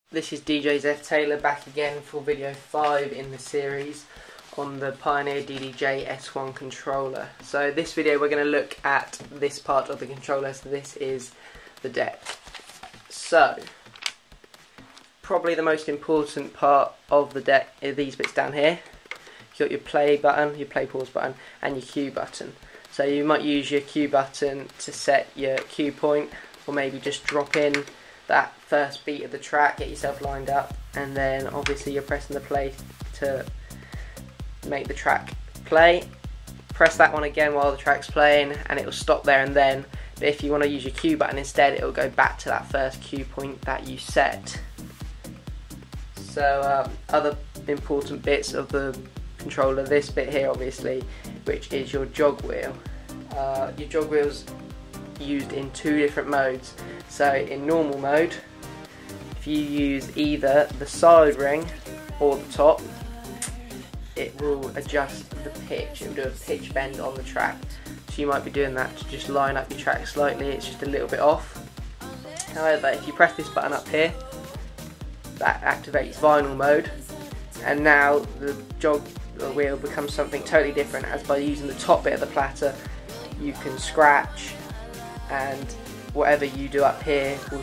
This is DJ Zeph Taylor back again for video 5 in the series on the Pioneer DDJ-S1 controller. So this video we're going to look at this part of the controller, so this is the deck. So, probably the most important part of the deck are these bits down here. You've got your play button, your play pause button and your cue button. So you might use your cue button to set your cue point, or maybe just drop in that first beat of the track, get yourself lined up, and then obviously you're pressing the play to make the track play. Press that one again while the track's playing and it will stop there and then. But if you want to use your cue button instead, it will go back to that first cue point that you set. So other important bits of the controller, this bit here obviously, which is your jog wheel. Your jog wheel's used in two different modes. So in normal mode, if you use either the side ring or the top, it will adjust the pitch. It will do a pitch bend on the track. So you might be doing that to just line up your track slightly, it's just a little bit off. However, if you press this button up here, that activates vinyl mode, and now the jog wheel becomes something totally different, as by using the top bit of the platter you can scratch, and whatever you do up here will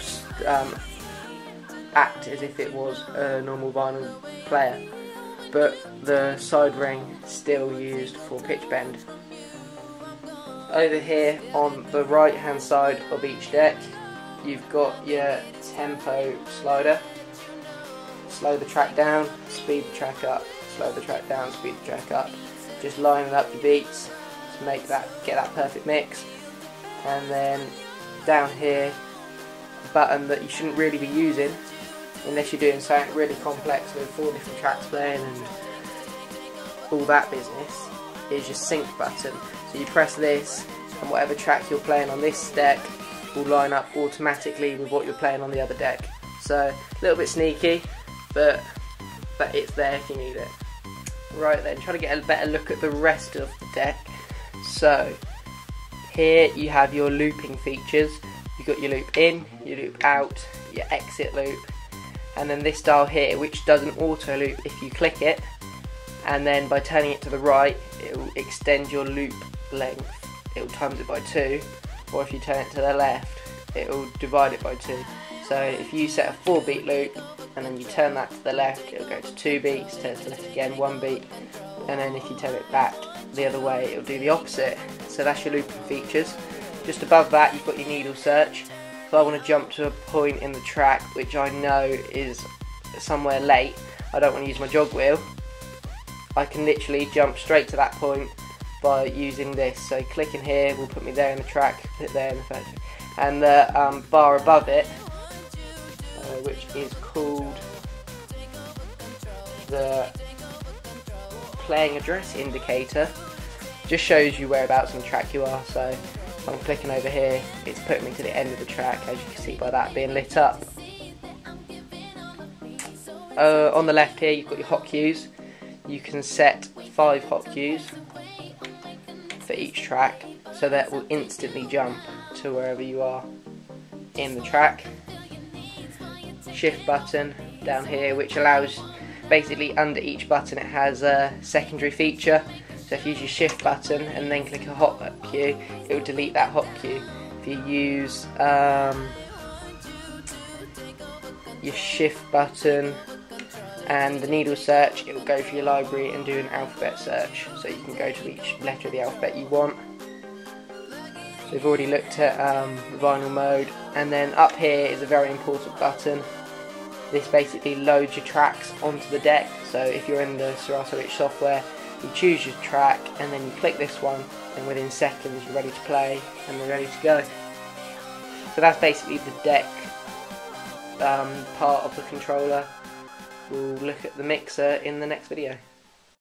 act as if it was a normal vinyl player, but the side ring still used for pitch bend. Over here on the right hand side of each deck, you've got your tempo slider. Slow the track down, speed the track up, slow the track down, speed the track up. Just lining up your beats to make that, get that perfect mix. And then down here, a button that you shouldn't really be using unless you're doing something really complex with 4 different tracks playing and all that business, is your sync button. So you press this and whatever track you're playing on this deck will line up automatically with what you're playing on the other deck. So a little bit sneaky, but it's there if you need it. Right then, try to get a better look at the rest of the deck. So here you have your looping features. You've got your loop in, your loop out, your exit loop, and then this dial here, which does an auto loop if you click it, and then by turning it to the right it will extend your loop length. It will times it by 2, or if you turn it to the left it will divide it by 2. So if you set a 4 beat loop and then you turn that to the left, it will go to 2 beats, turn it to the left again, 1 beat, and then if you turn it back the other way it will do the opposite. So that's your looping features. Just above that you've got your needle search. If I want to jump to a point in the track which I know is somewhere late, I don't want to use my jog wheel, I can literally jump straight to that point by using this. So clicking here will put me there in the track, put it there in the track, and the bar above it, which is called the playing address indicator, just shows you whereabouts on the track you are. So if I'm clicking over here, it's putting me to the end of the track, as you can see by that being lit up. On the left here you've got your hot cues. You can set 5 hot cues for each track, so that will instantly jump to wherever you are in the track. Shift button down here, which allows, basically under each button it has a secondary feature. So if you use your shift button and then click a hot cue, it will delete that hot cue. If you use your shift button and the needle search, it will go for your library and do an alphabet search, so you can go to each letter of the alphabet you want. So we've already looked at vinyl mode, and then up here is a very important button. This basically loads your tracks onto the deck. So if you're in the Serato Itch software, you choose your track and then you click this one, and within seconds you're ready to play and they're ready to go. So that's basically the deck part of the controller. We'll look at the mixer in the next video.